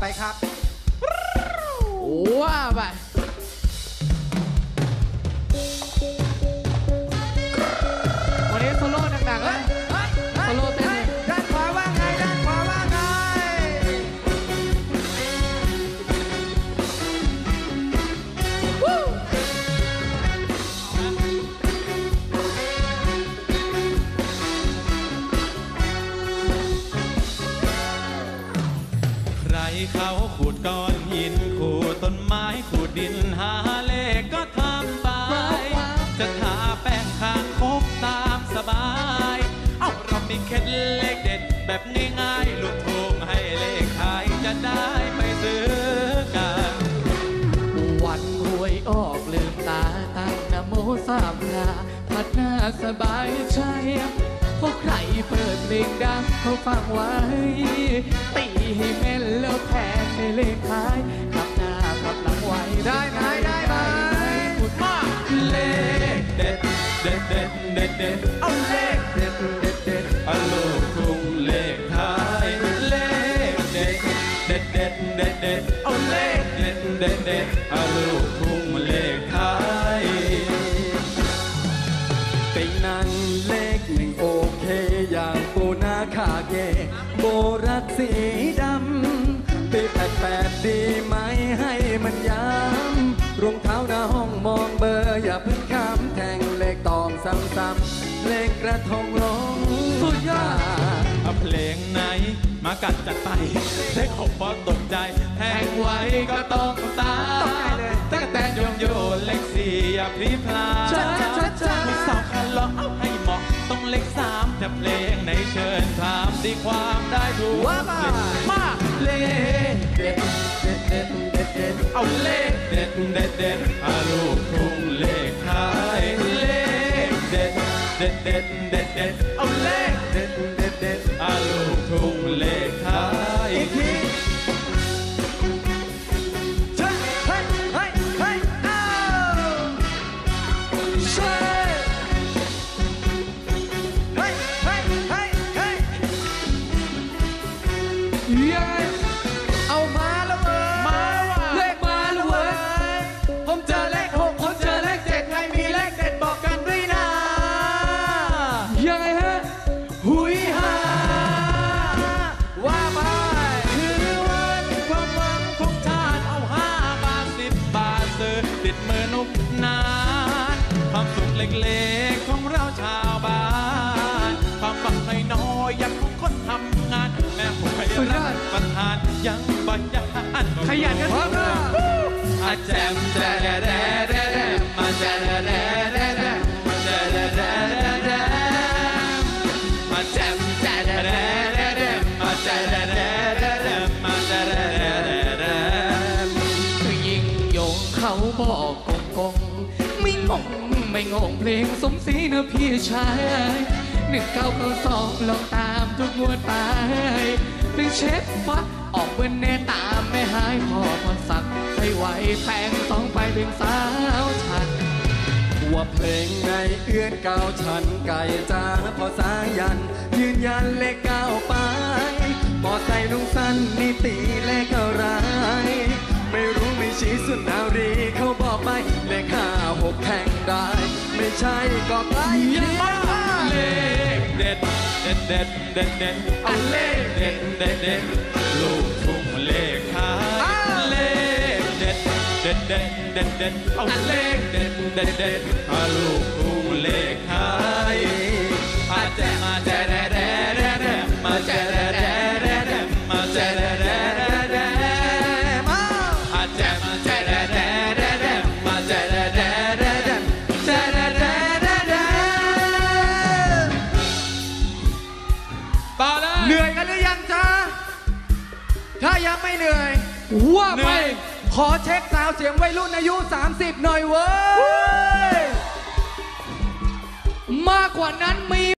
ไปครับว่าไปวันนี้โซโล่ดังๆนะโซโล่เต้นด้านขวาว่าไงด้านขวาว่าไงใครเขาขูดก้อนหินขูดต้นไม้ขูดดินหาเลขก็ทำไปจะทาแป้งคางคกตามสบายเอาเรามีเคล็ดเลขเด็ดแบบง่ายๆลุกทุ่งให้เลขขายจะได้ไปซื้อกันวันหวยออกลืมตาตั้งนะโมสามคราพัดหน้าสบายใจเพราะใครเปิดเพลงดังเขาฟังไว้ตีให้แม่นแล้วแทนในเลขท้ายกลับหน้ากลับหลังไว้ได้ไหมพูดมาเลขเด็ดเด็ดเด็ดเด็ดเด็ดเอาเลขเด็ดเด็ดเด็ดเอาลูกทุ่งเลขท้ายเลขเด็ดเด็ดเด็ดเด็ดเด็ดเอาเลขเด็ดเด็ดเด็ดเอาลูกทุ่งเลขท้ายเป็นนั้นเลขหนึ่งโอเคอย่างปูนาคาเกโบรักสีดำปี88ดีไหมให้มันย้ำรองเท้าหน้าห้องมองเบอร์อย่าเพิ่งข้ามแทงเลขตองซ้ำๆเลขกระทงลงสุดยอดเอาเพลงไหนมากัดจัดไปเลข6พอตกใจแทงไว้ก็ต้องตายตั้งแต่โยงโยเลข4อย่าพลีพลาดมีสองคันล้อเอาให้เหมาะต้องเลข3แต่เพลงไหนเชิญถามตีความได้ถูกมาเลขเด็ดเด็ดเด็ดเด็ดเด็ดเอาเลขเด็ดเด็ดเด็ดเอาลูกทุ่งเลขท้ายเลขเด็ดเด็ดเด็ดเด็ดเด็ดเอาเลขเด็ดเด็ดเด็ดเอาลูกทุ่งเลขท้ายอีกทีเฮ้ยเฮ้ยเฮ้ยเฮ้ยอ้าวเฮ้ยเฮ้ยเฮ้ยเฮ้ยเฮ้ยเอามาแล้วเว้ยเลขมาแล้วเว้ยผมเจอเลข6ผมเจอเลข7ใครมีเลขเด็ดบอกกันด้วยนะยังไงฮะหุยฮาว่าไปคือวันความหวังของชาติเอา5 บาท10 บาทซื้อติดมือนุกนานความสุขเล็กๆของเราชาวบ้านความฝันน้อยๆอย่างของคนทำงานแม่หัวรักประทานยังบัญญัติขยันกันทุกคนอาแจมแจแดแดแดแดมาแจแดแดแดแดมาแจแดแดแดแดมาแจมแจแดแดแดแดมาแจแดแดแดแดมาแจแดแดแดแดคือยิ่งยงเขาบอกกงไม่งงไม่งงเพลงสมศรีนะพี่ชาย1992ลองตามทุกงวดไปเป็นเชฟฟักออกเบิ้ลแน่ตามไม่หายพอพรศักดิ์ให้ไหวแปลง2ไปเป็นสาวฉันว่าเพลงในเอื้อนก้าวฉันไก่จ้าพอสายันยืนยันเลข9ไปมอไซค์ลุงสั้นนี่ตีเลขอะไรไม่รู้ไม่ชี้สุนารีเขาบอกไปเลข5 6แข่งได้ไม่ใช่ก็ใกล้เลขเด็ดเด็ดเด็ดเด็ดเด็ดเอาเลขเด็ดเด็ดเด็ดลูกทุ่งเลขท้ายเลขเด็ดเด็ดเด็ดเด็ดเด็ดเอาเลขเด็ดเด็ดเด็ดเอาลูกทุ่งเลขท้ายมาแจมาแจแดแดแดแดมาแจแดแดแดแดมาแจแดแดแดแดมาแจมาแจแดแดแดแดมาแจแดแดแดแดแจแดแดแดแดต่อเลยเหนื่อยกันหรือยังจ๊ะถ้ายังไม่เหนื่อยว่าไปขอเช็คซาวเสียงวัยรุ่นอายุ30หน่อยเว้ยมากกว่านั้นมี